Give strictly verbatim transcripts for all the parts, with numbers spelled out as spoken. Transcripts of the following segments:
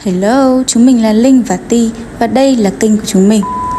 Hello, chúng mình là Linh và Ti và đây là kênh của chúng mình.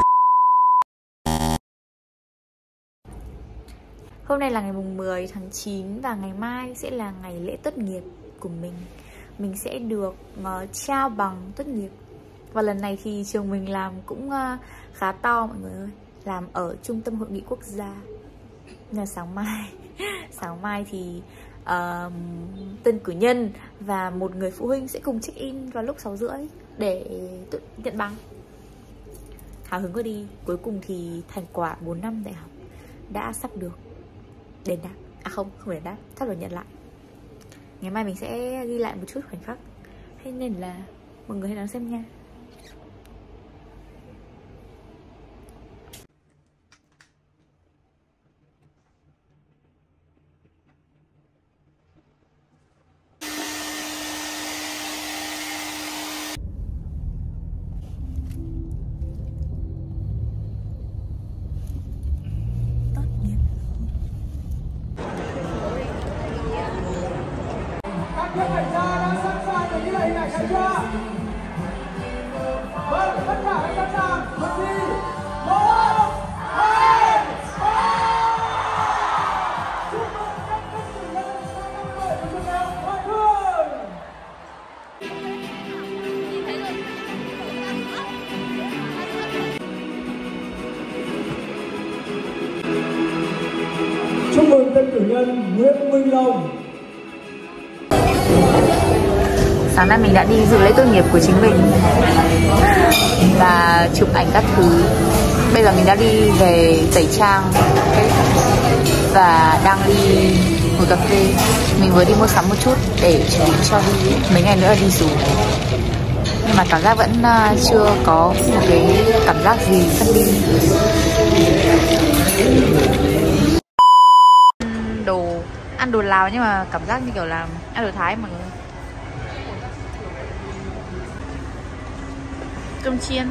Hôm nay là ngày mùng mười tháng chín và ngày mai sẽ là ngày lễ tốt nghiệp của mình. Mình sẽ được uh, trao bằng tốt nghiệp. Và lần này thì trường mình làm cũng uh, khá to mọi người ơi. Làm ở Trung tâm Hội nghị Quốc gia. Nên là sáng mai Sáng mai thì uh, tân cử nhân và một người phụ huynh sẽ cùng check in vào lúc sáu rưỡi để tự nhận bằng. Hào hứng quá đi. Cuối cùng thì thành quả bốn năm đại học đã sắp được đền đáp. À không, không đền đáp, sắp được nhận lại. Ngày mai mình sẽ ghi lại một chút khoảnh khắc. Thế nên là mọi người hãy đón xem nha. Các đại gia đã sẵn sàng để ghi lại hình ảnh này chưa? Vâng, tất cả hãy sẵn sàng. Chuẩn bị. Một, hai, ba. Chúc mừng các tân cử nhân sang năm mới của trường đại học Ngoại thương. Chúc mừng tân cử nhân Nguyễn Minh Long. Sáng nay mình đã đi dự lễ tốt nghiệp của chính mình và chụp ảnh các thứ. Bây giờ mình đã đi về tẩy trang và đang đi ngồi cà phê. Mình vừa đi mua sắm một chút để chuẩn bị cho đi mấy ngày nữa là đi dù. Nhưng mà cảm giác vẫn chưa có một cái cảm giác gì phân đi. Đồ ăn đồ Lào nhưng mà cảm giác như kiểu là ăn đồ Thái mọi người. Cơm chiên.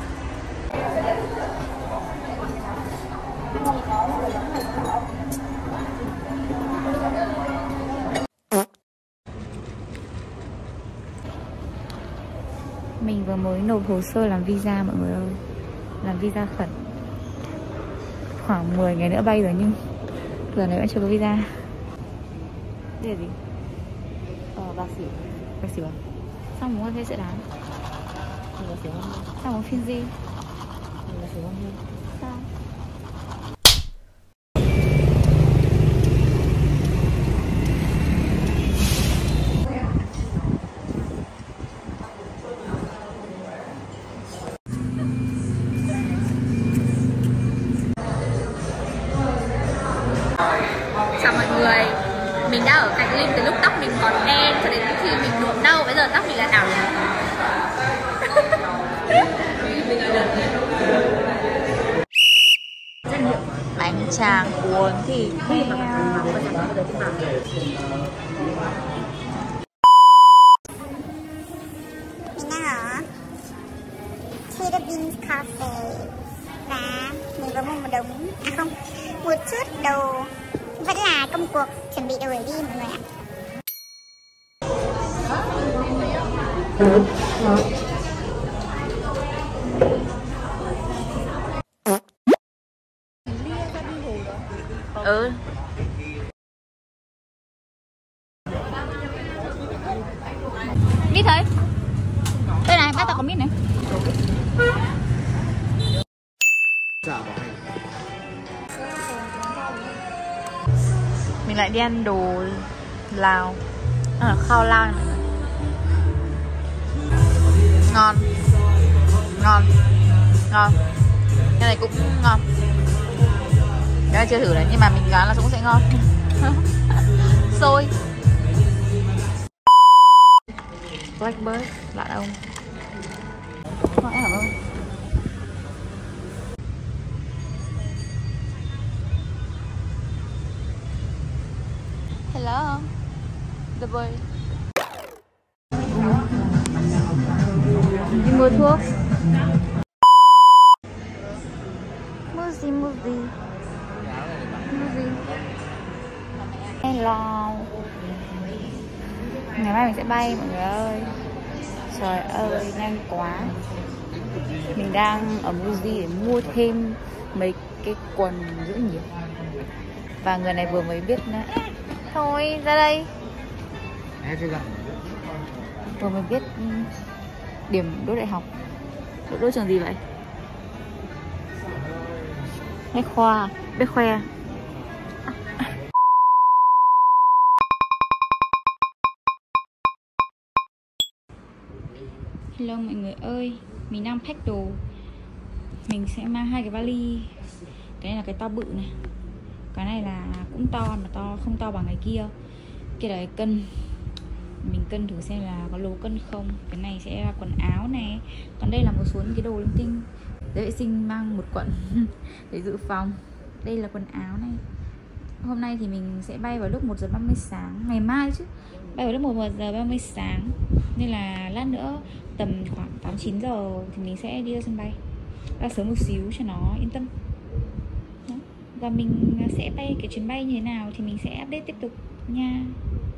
Mình vừa mới nộp hồ sơ làm visa mọi người ơi. Làm visa khẩn. Khoảng mười ngày nữa bay rồi nhưng giờ này vẫn chưa có visa. Đây là gì? Ờ, bác sĩ. Bác sĩ à? Sao muốn thấy sẽ đáng? Mình là xỉu bao nhiêu? Sao muốn phiên gì? Mình là xỉu bao nhiêu? Sao? Chào mọi người. Mình đã ở cạnh Linh từ lúc tóc mình còn đen cho đến khi mình nhuộm nâu. Bây giờ tóc mình là nào nhỉ? Bánh tráng cuốn thịt heo. Mình đang ở Philippines Cafe và mình có mua một đống, à không, một chút đồ, vẫn là công cuộc chuẩn bị đồ để đi mọi người ạ. Ừ. Mít thấy. Đây này, bác tao có mít này. Mình lại đi ăn đồ Lào. À, khao Lào này mọi người. Ngon. Ngon. Ngon. Cái này cũng ngon. Cái này chưa thử đấy, nhưng mà mình đoán là cũng sẽ ngon. Xôi Blackbird, lạ đâu. Ngon hả không? Hello The boy. Đi mua thuốc. Mua gì mua gì? Mua gì? Hello. Ngày mai mình sẽ bay mọi người ơi. Trời ơi, nhanh quá. Mình đang ở Muji để mua thêm mấy cái quần giữ nhiệt. Và người này vừa mới biết nữa. Thôi, ra đây. Vừa mới biết điểm đỗ đại học. Đỗ đỗ trường gì vậy? Bách Khoa, Bách Khoe. Hello mọi người ơi, mình đang pack đồ. Mình sẽ mang hai cái vali. Cái này là cái to bự này. Cái này là cũng to mà to không to bằng cái kia. Kia là cái cân. Mình cân thử xem là có lố cân không. Cái này sẽ là quần áo này. Còn đây là một số những cái đồ linh tinh. Giấy vệ sinh mang một quận để dự phòng. Đây là quần áo này. Hôm nay thì mình sẽ bay vào lúc một giờ ba mươi sáng. Ngày mai chứ. Bay vào lúc một giờ ba mươi sáng. Nên là lát nữa tầm khoảng tám chín giờ thì mình sẽ đi ra sân bay. Ra sớm một xíu cho nó yên tâm. Đó. Và mình sẽ bay cái chuyến bay như thế nào thì mình sẽ update tiếp tục nha.